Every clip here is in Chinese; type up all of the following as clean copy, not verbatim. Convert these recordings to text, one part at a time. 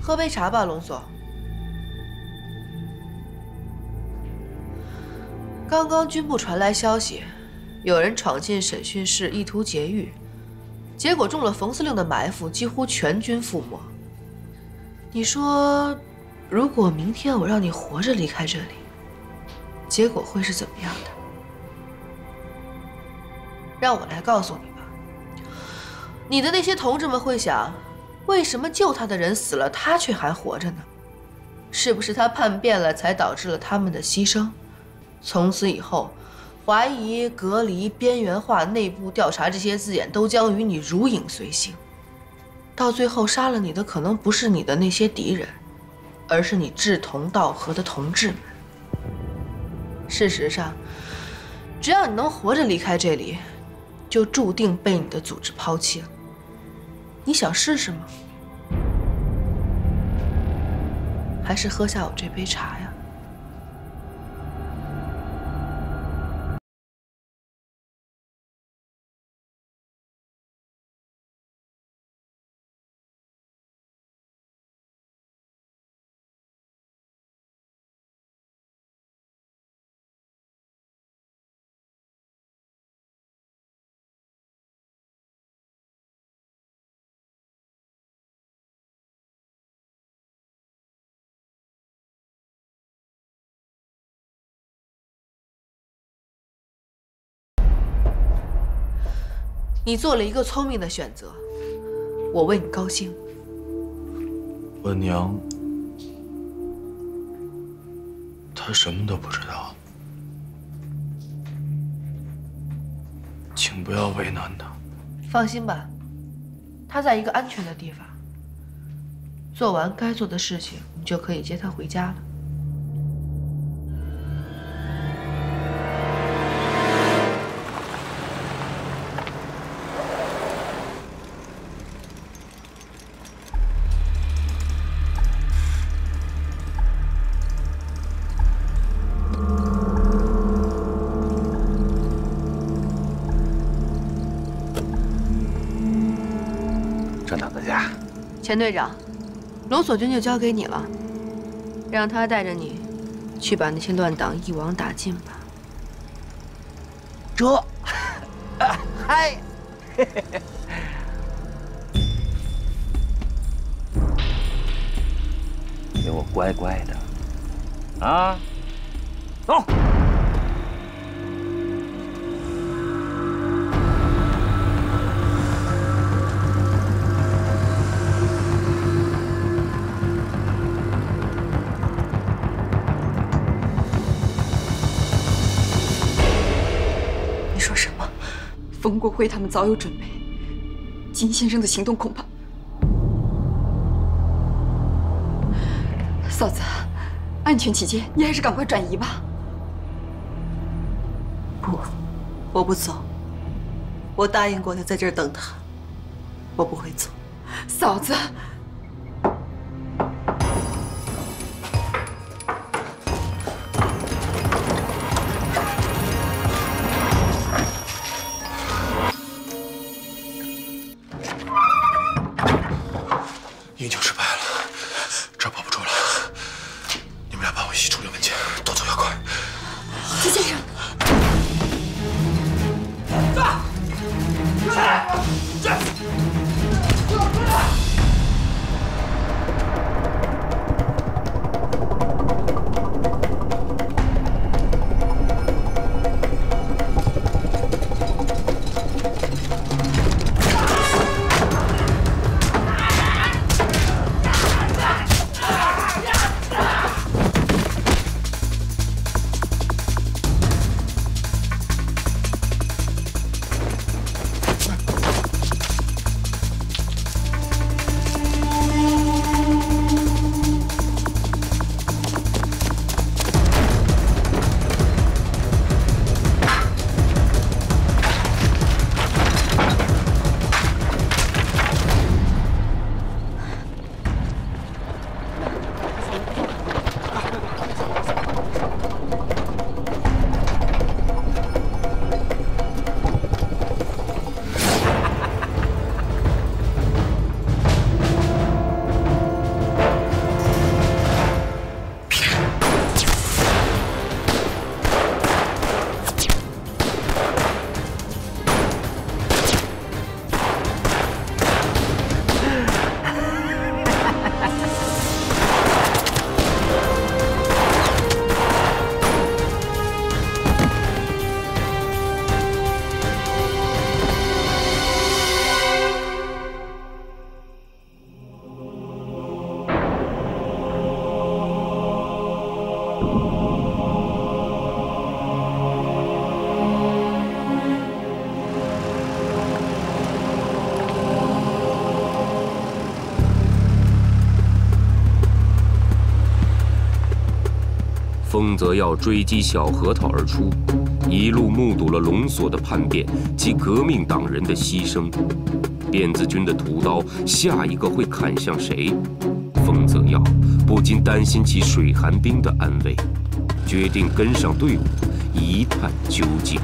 喝杯茶吧，龙总。刚刚军部传来消息，有人闯进审讯室，意图劫狱，结果中了冯司令的埋伏，几乎全军覆没。你说，如果明天我让你活着离开这里，结果会是怎么样的？让我来告诉你吧。你的那些同志们会想，为什么救他的人死了，他却还活着呢？是不是他叛变了，才导致了他们的牺牲？从此以后，怀疑、隔离、边缘化、内部调查这些字眼都将与你如影随形。到最后，杀了你的可能不是你的那些敌人，而是你志同道合的同志们。事实上，只要你能活着离开这里，就注定被你的组织抛弃了。你想试试吗？还是喝下我这杯茶呀？你做了一个聪明的选择，我为你高兴。 我娘，她什么都不知道，请不要为难她。 放心吧，她在一个安全的地方。做完该做的事情，你就可以接她回家了。 站长在家。 钱队长，龙锁军就交给你了，让他带着你去把那些乱党一网打尽吧。 这，嗨，给我乖乖的，啊，走。 冯国辉他们早有准备，金先生的行动恐怕……嫂子，安全起见，你还是赶快转移吧。 不，我不走。我答应过他在这儿等他，我不会走。 嫂子。 营救失败了，这儿保不住了。你们俩帮我一起处理文件，动作要快。 金先生， 丰泽耀追击小核桃而出，一路目睹了龙锁的叛变及革命党人的牺牲。辫子军的屠刀下一个会砍向谁？丰泽耀不禁担心起水寒冰的安危，决定跟上队伍一探究竟。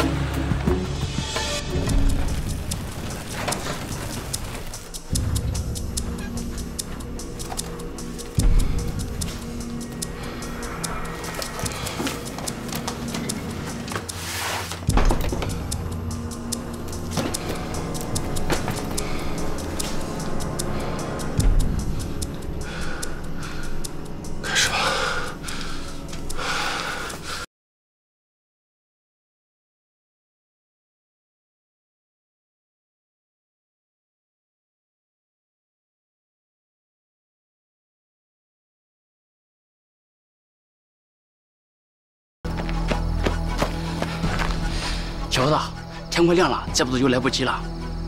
小子，天快亮了，再不走就来不及了。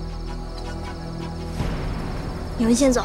你们先走。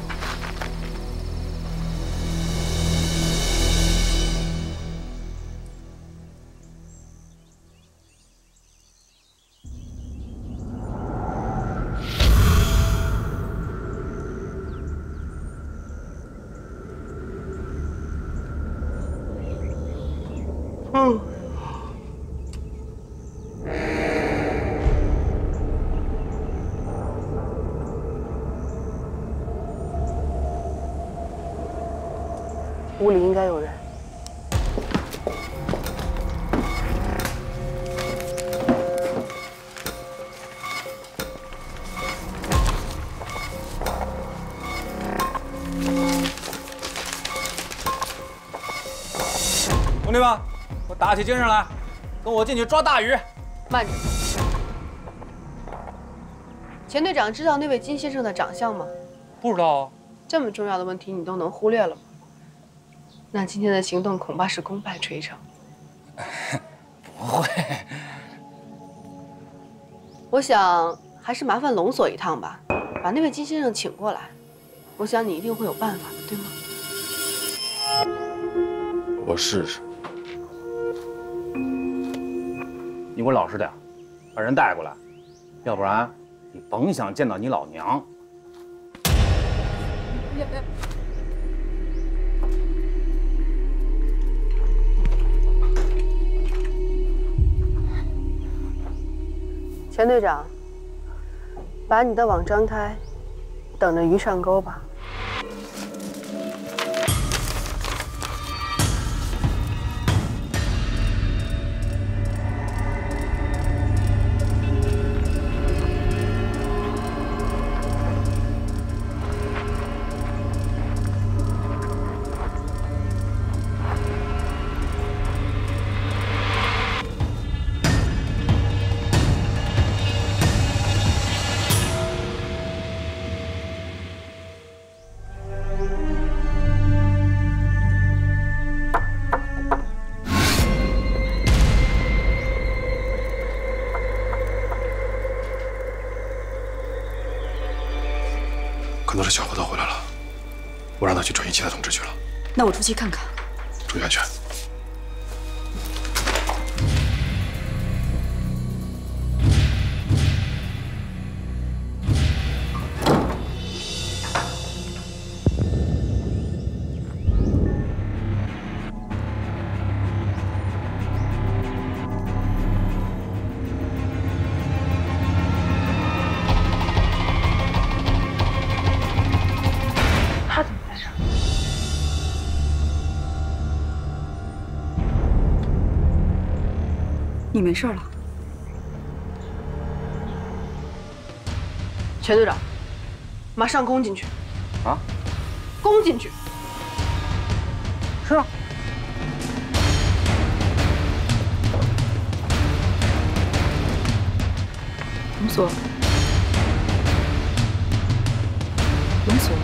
屋里应该有人。 兄弟们，我打起精神来，跟我进去抓大鱼！ 慢着，钱队长知道那位金先生的长相吗？ 不知道啊。 这么重要的问题你都能忽略了吗？那今天的行动恐怕是功败垂成。 不会。 我想还是麻烦龙锁一趟吧，把那位金先生请过来。我想你一定会有办法的，对吗？ 我试试。 你给我老实点，把人带过来，要不然你甭想见到你老娘。 钱队长，把你的网张开，等着鱼上钩吧。 可能是小核桃回来了，我让他去转移其他同志去了。 那我出去看看。 注意安全。 他怎么在这儿？ 你没事了？ 钱队长，马上攻进去！ 啊？ 攻进去！ 是啊。 龙锁，龙锁。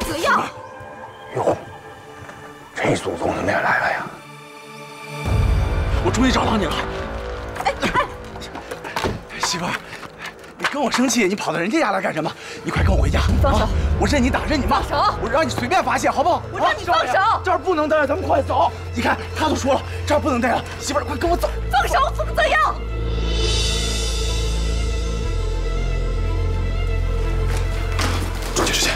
子耀！ 哟，这祖宗怎么也来了呀？ 我终于找到你了。 媳妇儿，你跟我生气，你跑到人家家来干什么？你快跟我回家！ 你放手！ 我任你打，任你骂， 放手！ 我让你随便发泄，好不好？ 我让你放手！ 这儿不能待了，咱们快走！你看，他都说了，这儿不能待了，媳妇儿，快跟我走！ 放手，冯子耀！ 抓紧时间。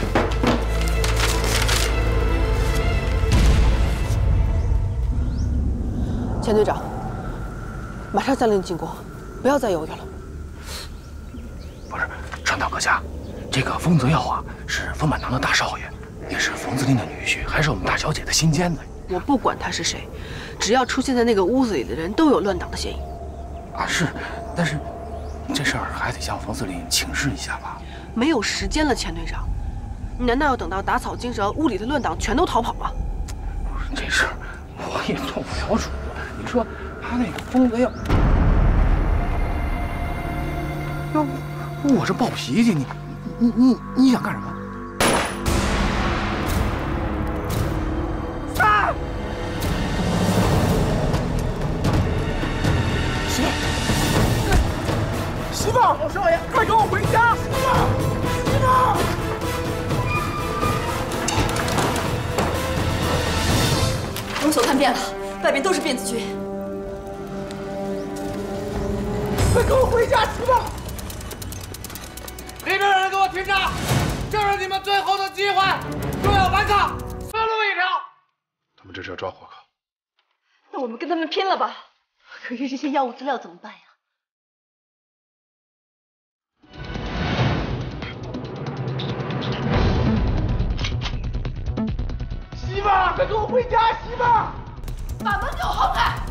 钱队长，马上下令进攻，不要再犹豫了。 不是，传导阁下，这个丰泽耀啊，是丰满堂的大少爷，也是冯司令的女婿，还是我们大小姐的新监子。 我不管他是谁，只要出现在那个屋子里的人都有乱党的嫌疑。 啊，是，但是这事儿还得向冯司令请示一下吧。 没有时间了，钱队长，你难道要等到打草惊蛇，屋里的乱党全都逃跑吗？ 不是，这事儿我也做不了主。你说他那个丰泽耀，要不我这暴脾气，你想干什么？啊！媳妇儿，老少爷，快跟我回家！媳妇儿， 龙所叛变了，外边都是辫子军。 快跟我回家，媳妇儿！ 里边人给我听着，这是你们最后的机会，若要反抗，死路一条。 他们这是要抓火烤。 那我们跟他们拼了吧！ 可是这些药物资料怎么办呀？ 媳妇儿，快跟我回家！媳妇儿， 把门给我轰开！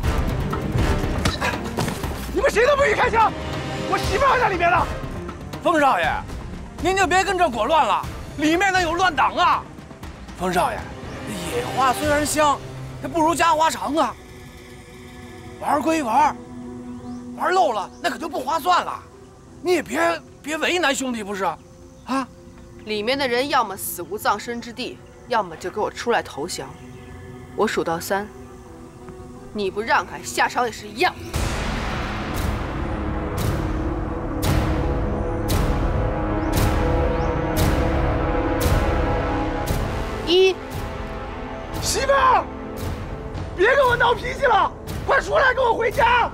你们谁都不许开枪！我媳妇儿还在里面呢。 冯少爷，您就别跟这裹乱了，里面那有乱党啊！冯少爷，野花虽然香，也不如家花长啊。玩归玩，玩漏了那可就不划算了。你也别为难兄弟不是？啊， 里面的人要么死无葬身之地，要么就给我出来投降。我数到3，你不让开，下场也是一样。1， 媳妇儿，别跟我闹脾气了，快出来跟我回家！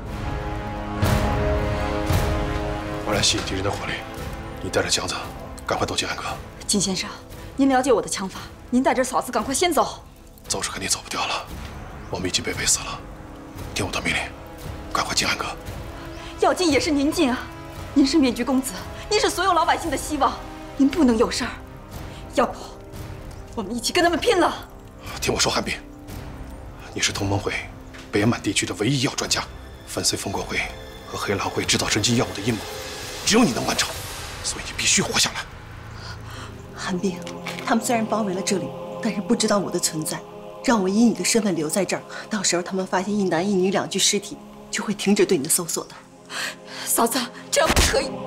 我来吸引敌人的火力，你带着强子赶快躲进暗阁。 金先生，您了解我的枪法，您带着嫂子赶快先走。 走是肯定走不掉了，我们已经被围死了。听我的命令，赶快进暗阁。 要进也是您进啊！您是面具公子，您是所有老百姓的希望，您不能有事儿。要不，我们一起跟他们拼了！ 听我说，韩冰，你是同盟会北满地区的唯一医药专家，粉碎烽火会和黑狼会制造神经药物的阴谋，只有你能完成，所以你必须活下来。 韩冰，他们虽然包围了这里，但是不知道我的存在，让我以你的身份留在这儿，到时候他们发现一男一女2具尸体，就会停止对你的搜索的。 嫂子，这样不可以。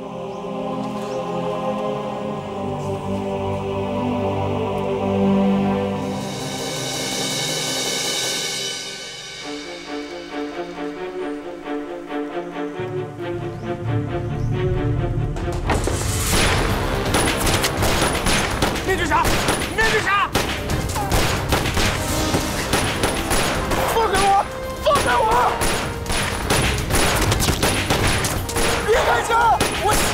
面具侠，面具侠！ 放开我！放开我！别开枪！我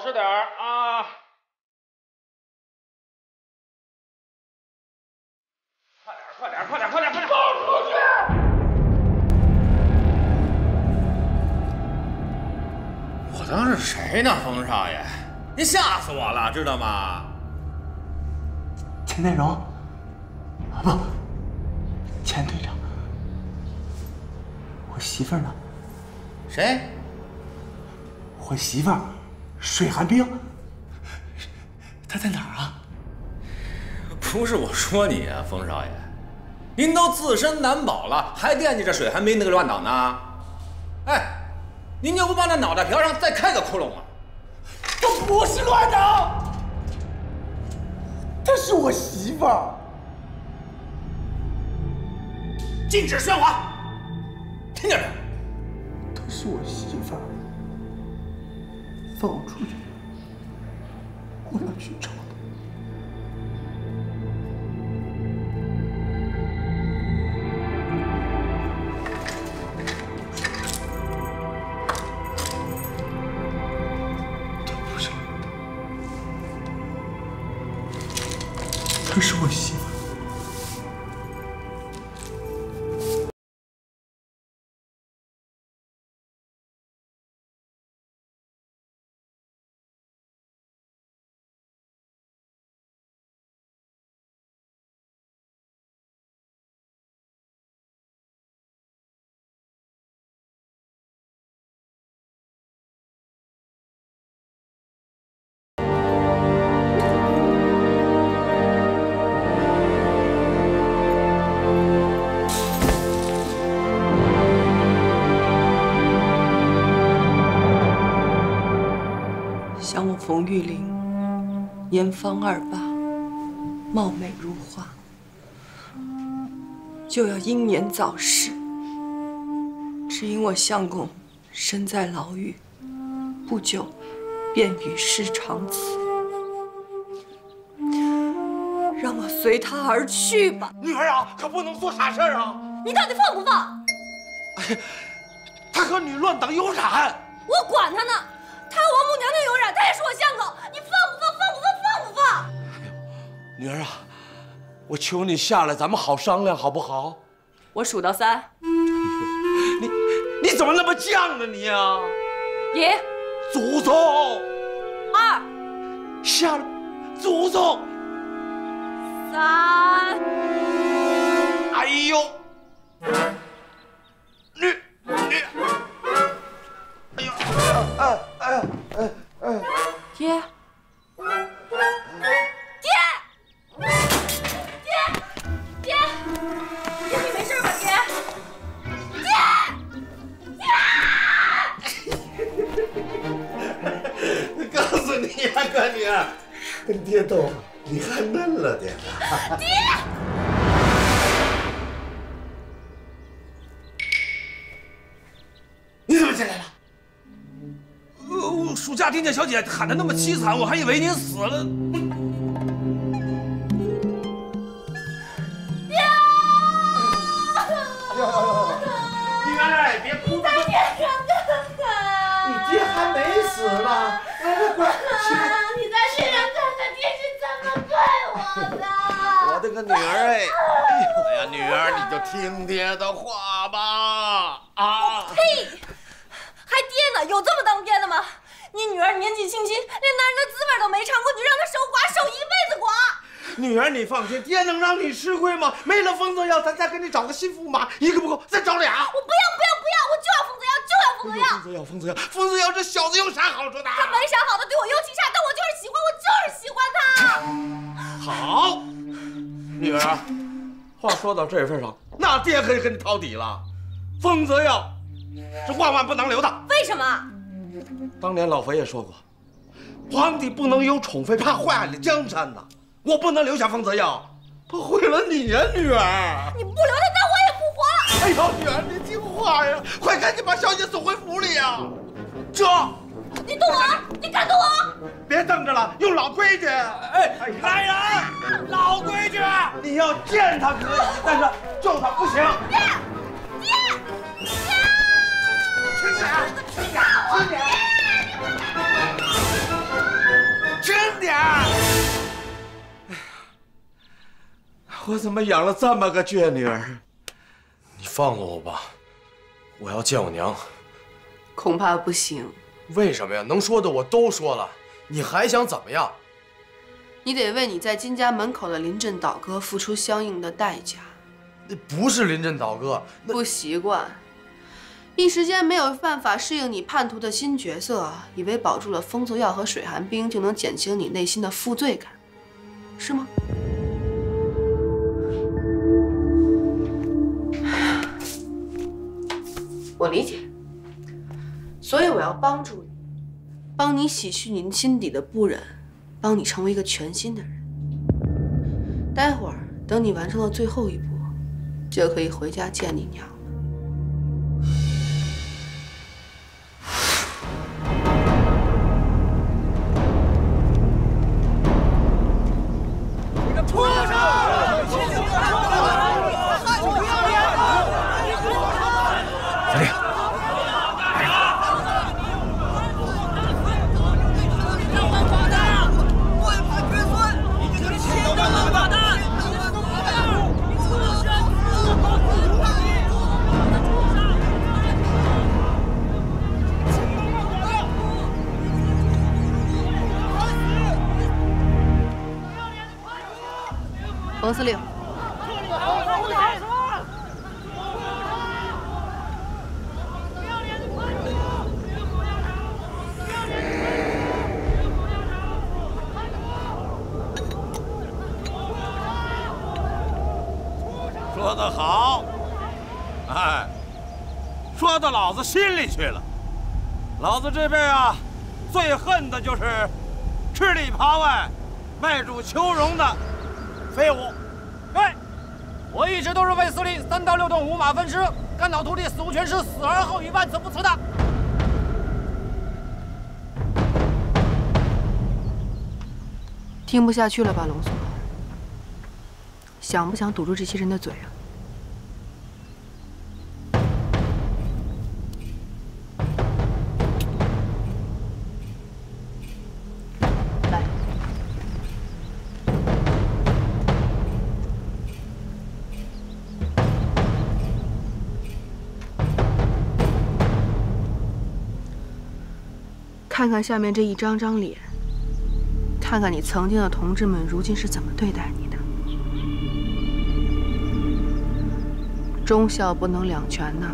实点啊！快点！放出去！我当是谁呢，冯少爷？您吓死我了，知道吗？ 钱内荣，啊不，钱队长，我媳妇儿呢？ 谁？ 我媳妇儿，水寒冰。她在哪儿啊？ 不是我说你啊，冯少爷，您都自身难保了，还惦记着水寒冰那个乱党呢？哎，您就不把那脑袋瓢上再开个窟窿啊？ 她不是乱党，她是我媳妇儿。 禁止喧哗，听见没？ 她是我媳妇儿，放我出去，我要去找她。她是我媳妇儿。 想我冯玉玲，年方28，貌美如花，就要英年早逝。只因我相公身在牢狱，不久便与世长辞。让我随他而去吧。 女儿啊，可不能做傻事啊！ 你到底放不放？ 哎，他和女乱党有染。 我管他呢！他和王母娘娘有染，他也是我相公，你放不放？ 女儿啊，我求你下来，咱们好商量，好不好？ 我数到3。 你怎么那么犟呢你啊 1， 祖宗 2， 下来，祖宗 3。 哎呦， 爹，你没事吧，爹？ 告诉你呀，哥女儿，跟爹斗，你还嫩了点。 爹。 你怎么进来了？暑假丁家小姐喊得那么凄惨，我还以为您死了。 爹！ 女儿，别哭了。 在天上看看。 你爹还没死呢。来，过来。 你在天上看看，爹是怎么对我的？ 我的个女儿哎！哎呀，女儿，你就听爹的话吧。啊！ 呸！还爹呢？有这么当爹的吗？你女儿年纪轻轻，连男人的滋味都没尝过，你让她守寡守一辈子寡。 女儿，你放心，爹能让你吃亏吗？没了风泽耀，咱再给你找个新驸马，一个不够，再找俩。 我不要，我就要风泽耀，就要风泽耀。 风泽耀，这小子有啥好处的？ 他没啥好的，对我尤其差，但我就是喜欢，我就是喜欢他。 好，女儿，话说到这份上，那爹可以跟你掏底了。风泽耀是万万不能留的。 为什么？ 当年老佛爷说过，皇帝不能有宠妃，怕坏了江山呐。我不能留下风泽耀，他毁了你呀，女儿。 你不留他，那我也不活了。 哎呦，女儿，你听话呀，快赶紧把小姐送回府里呀！这， 你动我，你敢动我？ 别瞪着了，用老规矩。哎，来人，老规矩，你要见他可以，但是救他不行。 爹， 轻点，轻点，轻点。 我怎么养了这么个倔女儿？ 你放了我吧，我要见我娘。 恐怕不行。 为什么呀？能说的我都说了，你还想怎么样？ 你得为你在金家门口的临阵倒戈付出相应的代价。 那不是临阵倒戈， 不习惯，一时间没有办法适应你叛徒的新角色，以为保住了风泽药和水寒冰就能减轻你内心的负罪感，是吗？我理解，所以我要帮助你，帮你洗去你心底的不忍，帮你成为一个全新的人。待会儿等你完成了最后一步，就可以回家见你娘了。 你个畜生！ 司令， 冯司令， 说得好，哎，说到老子心里去了。老子这辈啊，最恨的就是吃里扒外、卖主求荣的废物。 对，我一直都是卫司令3到6顿五马分尸，干倒徒弟死无全尸，死而后已，万死不辞的。 听不下去了吧，龙锁？想不想堵住这些人的嘴啊？来，看看下面这一张张脸，看看你曾经的同志们如今是怎么对待你的。忠孝不能两全呐。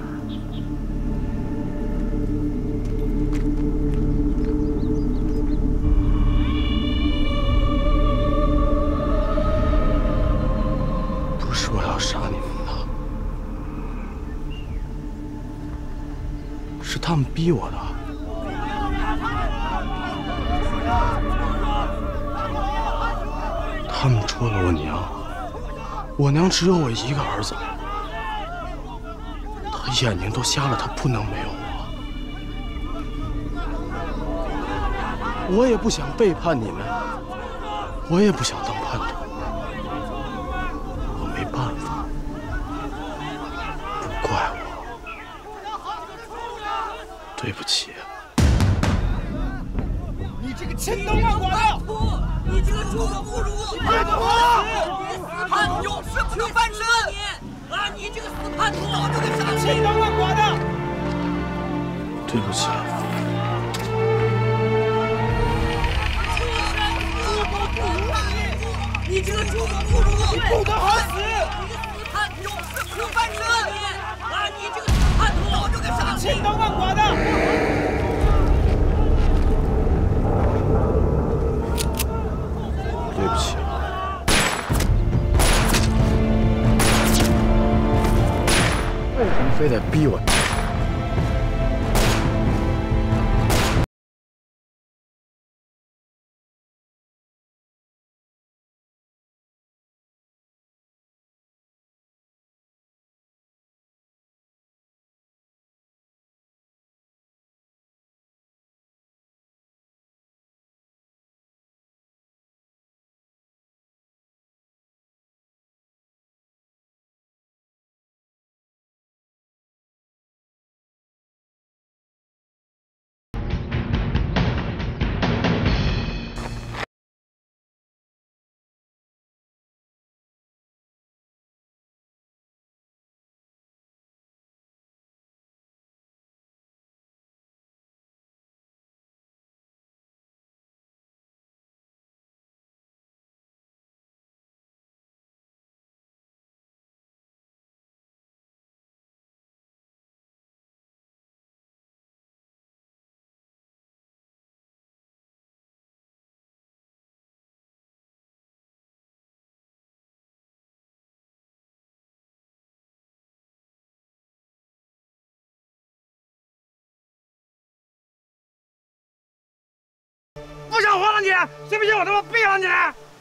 不是我要杀你们的，是他们逼我的。他们捉了我娘，我娘只有我一个儿子。他眼睛都瞎了，他不能没有我。我也不想背叛你们，我也不想当叛徒，我没办法，不怪我，对不起。 你这个千刀万剐的，你这个猪狗不如，你叛徒！你死叛徒，是不能翻身！啊，你这个死叛徒，我这个杀千刀万剐的！ 对不起。 你这个猪狗不如，你不得好死！你个死叛徒，是不能翻身！啊，你这个死叛徒，我这个杀千刀万剐的！ 对不起。为什么非得逼我？ 不想活了你，信不信我他妈毙了你？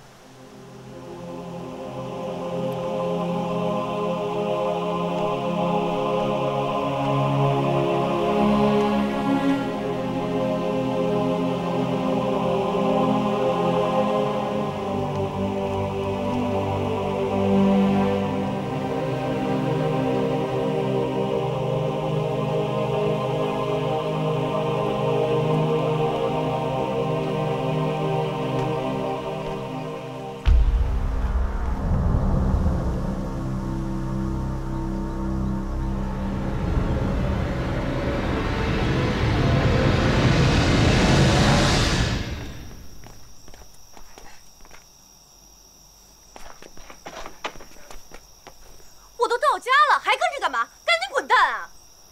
到家了，还跟着干嘛？赶紧滚蛋啊！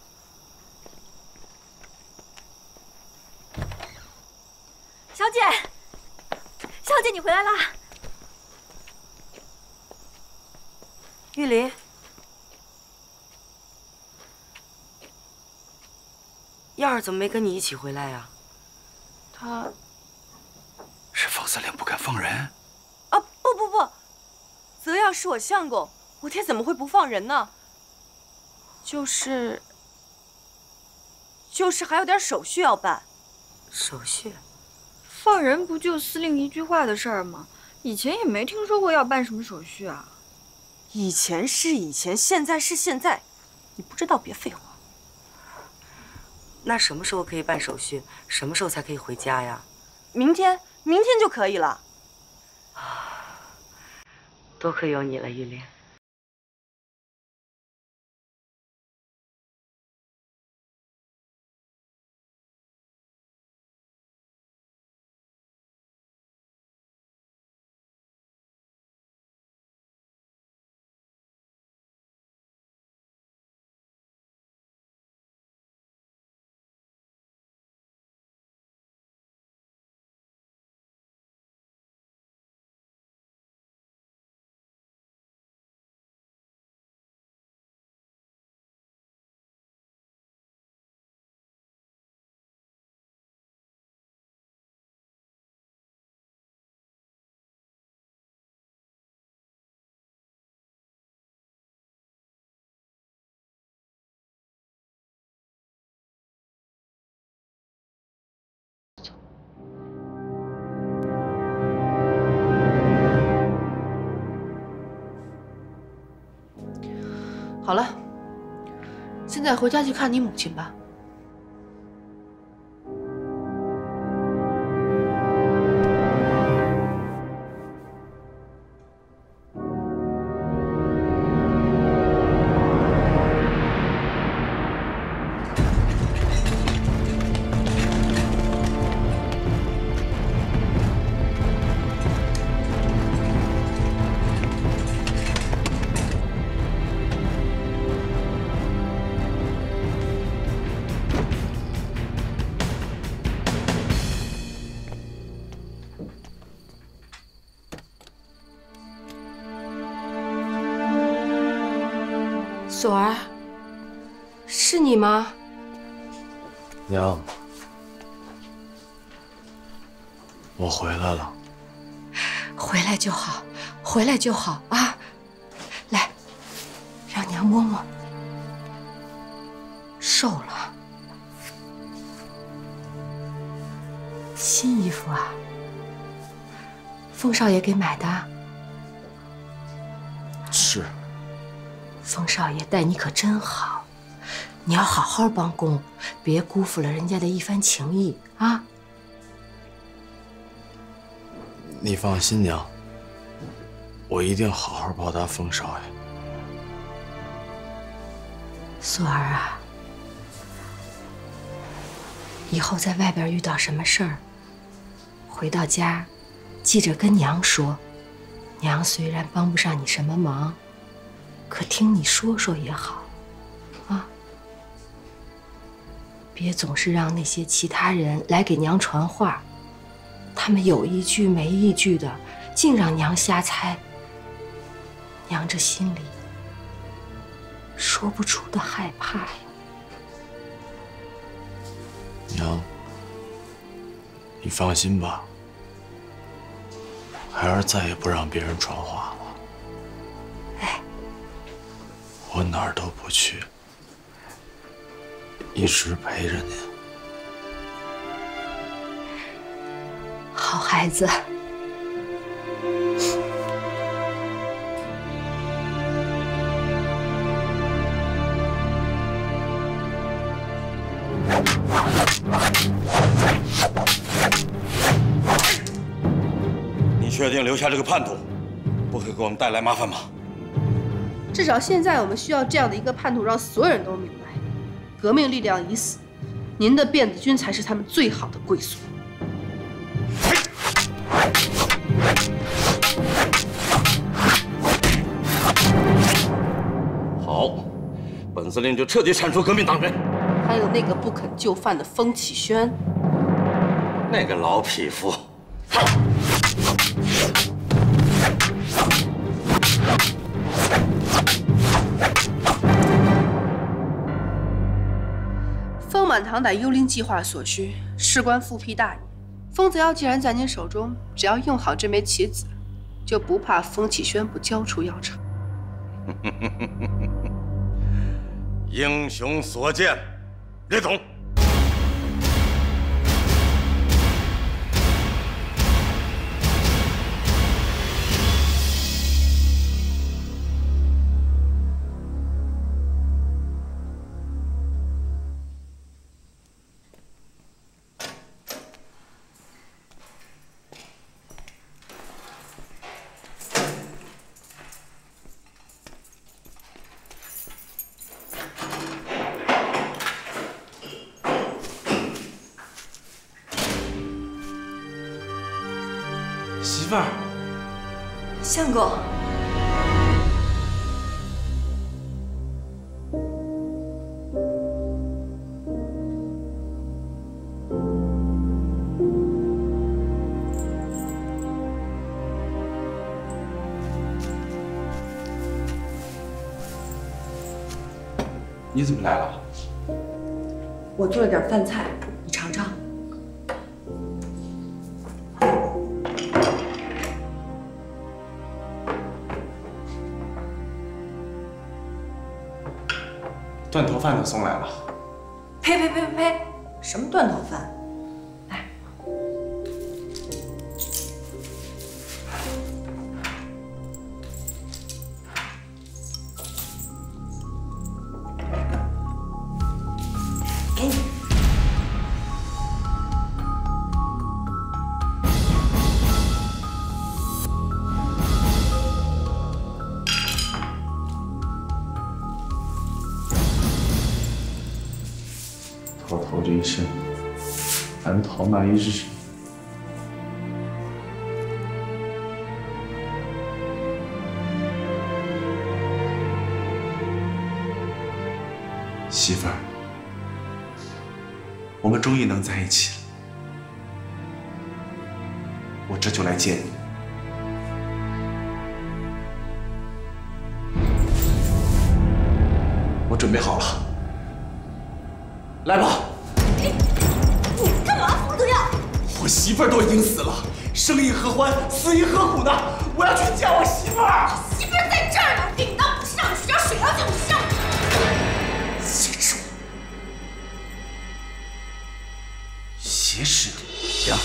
小姐，小姐，你回来啦！ 玉林，燕儿怎么没跟你一起回来呀？ 他是冯司令不肯放人？ 啊，不，泽耀是我相公，我爹怎么会不放人呢？就是还有点手续要办。手续？ 放人不就司令一句话的事儿吗？以前也没听说过要办什么手续啊。 以前是以前，现在是现在，你不知道别废话。那什么时候可以办手续？什么时候才可以回家呀？明天就可以了。多亏有你了，玉莲。 好了，现在回家去看你母亲吧。 锁儿，是你吗？ 娘，我回来了。 回来就好，回来就好啊！来，让娘摸摸。瘦了，新衣服啊？凤少爷给买的？ 是。 凤少爷待你可真好，你要好好帮工，别辜负了人家的一番情谊啊！ 你放心，娘，我一定好好报答凤少爷。 锁儿啊，以后在外边遇到什么事儿，回到家，记着跟娘说。娘虽然帮不上你什么忙，可听你说说也好，啊！别总是让那些其他人来给娘传话，他们有一句没一句的，净让娘瞎猜。娘这心里说不出的害怕呀。 娘， 你放心吧，孩儿再也不让别人传话了。 哎， 我哪儿都不去，一直陪着您。 好孩子。 你确定留下这个叛徒不会给我们带来麻烦吗？ 至少现在我们需要这样的一个叛徒，让所有人都明白，革命力量已死，您的辫子军才是他们最好的归宿。 好，本司令就彻底铲除革命党人。 还有那个不肯就范的风启轩， 那个老匹夫。 丰满堂乃幽灵计划所需，事关复辟大业。风子药既然在您手中，只要用好这枚棋子，就不怕风启轩不交出药厂。 英雄所见，略懂。 媳妇儿， 相公， 你怎么来了？ 我做了点饭菜，你尝尝。 断头饭都送来了。 呸！什么断头饭？来，给你。 逃这一生，难逃那一日。媳妇儿，我们终于能在一起了。我这就来见你。我准备好了。来吧！ 你干嘛，风子耀？ 我媳妇儿都已经死了，生亦何欢，死亦何苦呢？我要去见我媳妇儿。 媳妇儿在这儿呢，顶到不上去，让水妖叫你上去。 挟持我！挟持你？ 行，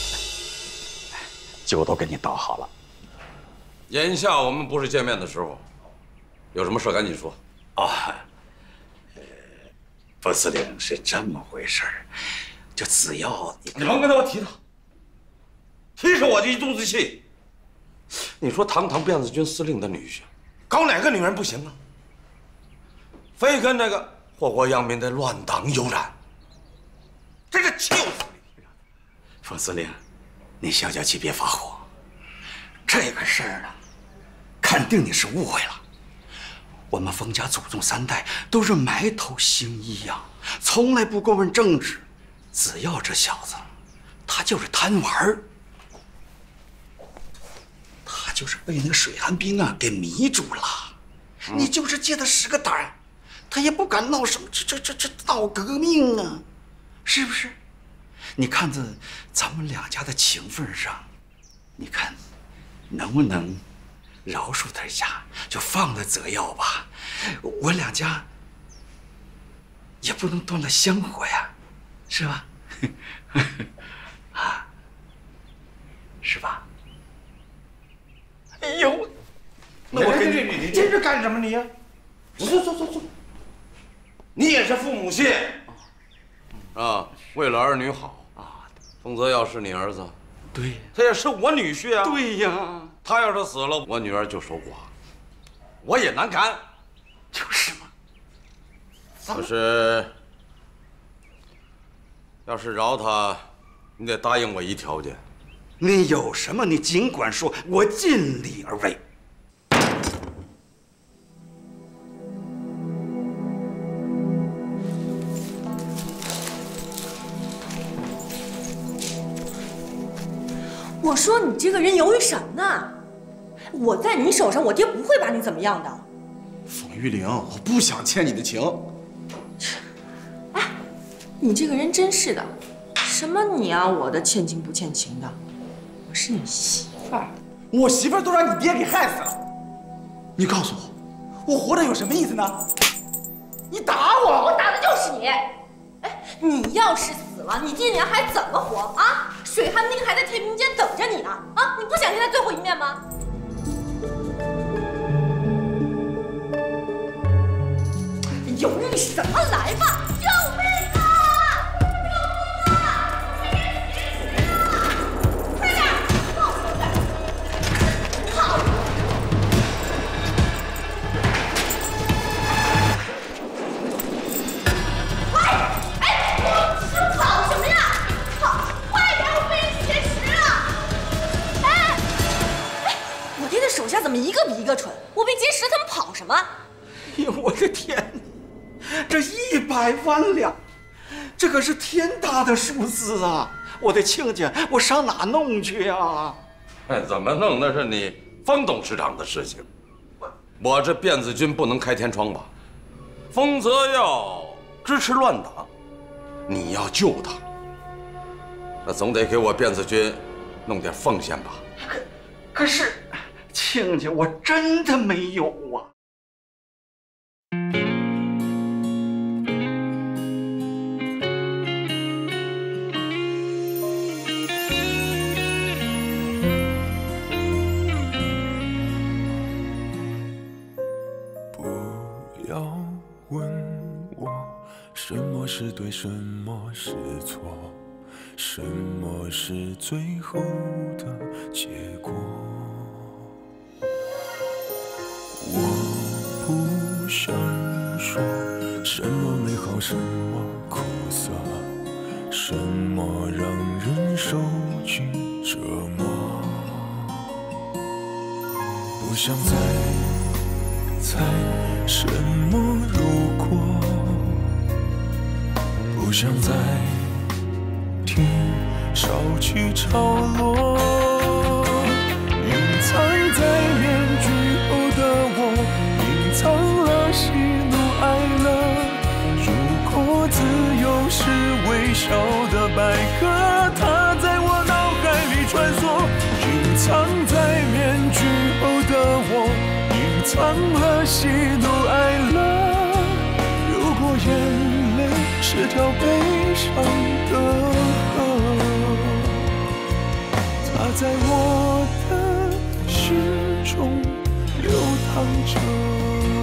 酒都给你倒好了。眼下我们不是见面的时候，有什么事赶紧说。 副司令是这么回事儿，就只要你甭跟我提他，提着我就一肚子气。你说堂堂辫子军司令的女婿，搞哪个女人不行啊？非跟那个祸国殃民的乱党有染，真是气死你！ 副司令，你消消气，别发火。这个事儿啊，肯定你是误会了。我们冯家祖宗3代都是埋头兴义呀，从来不过问政治。只要这小子，他就是贪玩儿，他就是被那个水寒冰啊给迷住了。你就是借他10个胆，他也不敢闹什么这闹革命啊，是不是？ 你看在咱们两家的情分上，你看能不能饶恕他一下，就放了泽耀吧？我两家也不能断了香火呀，是吧？啊，是吧？哎呦， 那我跟你这是干什么你呀？坐，你也是父母心啊，为了儿女好啊。丰泽耀是你儿子， 对， 他也是我女婿啊。 对呀， 他要是死了，我女儿就守寡，我也难堪。 就是嘛。 要是饶他，你得答应我一条件。 你有什么你尽管说，我尽力而为。 我说你这个人犹豫什么呢？我在你手上，我爹不会把你怎么样的。 冯玉玲，我不想欠你的情。 哎，你这个人真是的，什么你啊我的，欠情不欠情的。我是你媳妇儿， 我媳妇儿都让你爹给害死了。你告诉我，我活着有什么意思呢？你打我！ 我打的就是你。哎，你要是死了，你爹娘还怎么活啊？水寒冰还在天平间等着你呢！啊，你不想见他最后一面吗？犹豫什么？来吧！救命啊！救命啊！这人急死了！快点，放松点！跑！跑什么呀？跑！快点，我被人劫持了！哎，我爹的手下怎么一个比一个蠢？我被劫持，他们跑什么？ 哎呦，我的天！这100万两，这可是天大的数字啊！我的亲家，我上哪弄去呀？ 哎，怎么弄那是你方董事长的事情。我这辫子军不能开天窗吧？丰泽耀支持乱党，你要救他，那总得给我辫子军弄点奉献吧？ 可是，亲家，我真的没有啊。 什么是对，什么是错，什么是最后的结果？我不想说什么美好，什么苦涩，什么让人受尽折磨。不想再猜什么如果。不想再听潮起潮落，隐藏在面具后的我，隐藏了喜怒哀乐。如果自由是微笑的百合，它在我脑海里穿梭。隐藏在面具后的我，隐藏了喜怒哀乐。如果眼泪是条悲伤的河，它在我的心中流淌着。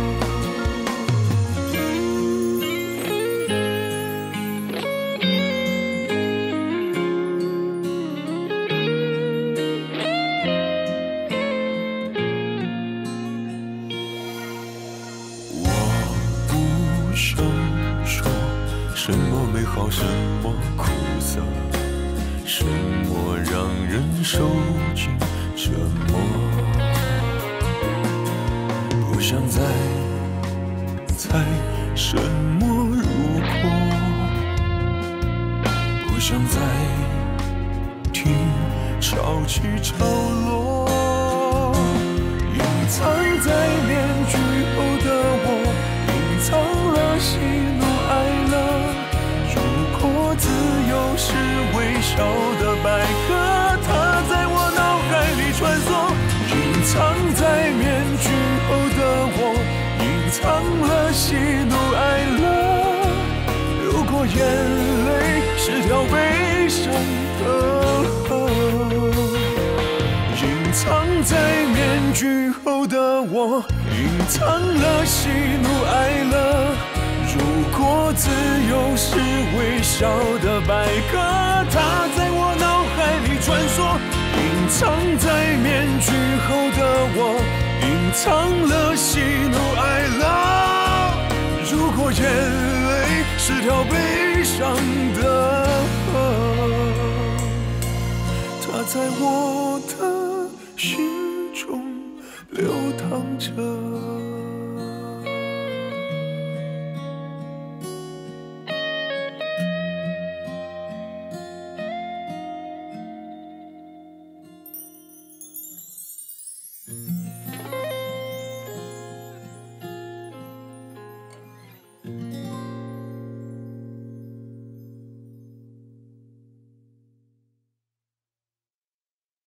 什么美好，什么苦涩，什么让人受尽折磨。不想再猜什么如果，不想再听潮起潮落。隐藏在面具后的我，隐藏了喜怒哀乐。如果自由是微笑的白鸽，它在我脑海里穿梭。隐藏在面具后的我，隐藏了喜怒哀乐。如果眼泪是条悲伤的河，隐藏在面具后的我，隐藏了喜怒哀乐。如果自由是微笑的白鸽，它在我脑海里穿梭。隐藏在面具后的我，隐藏了喜怒哀乐。如果眼泪是条悲伤的河，它在我的心中流淌着。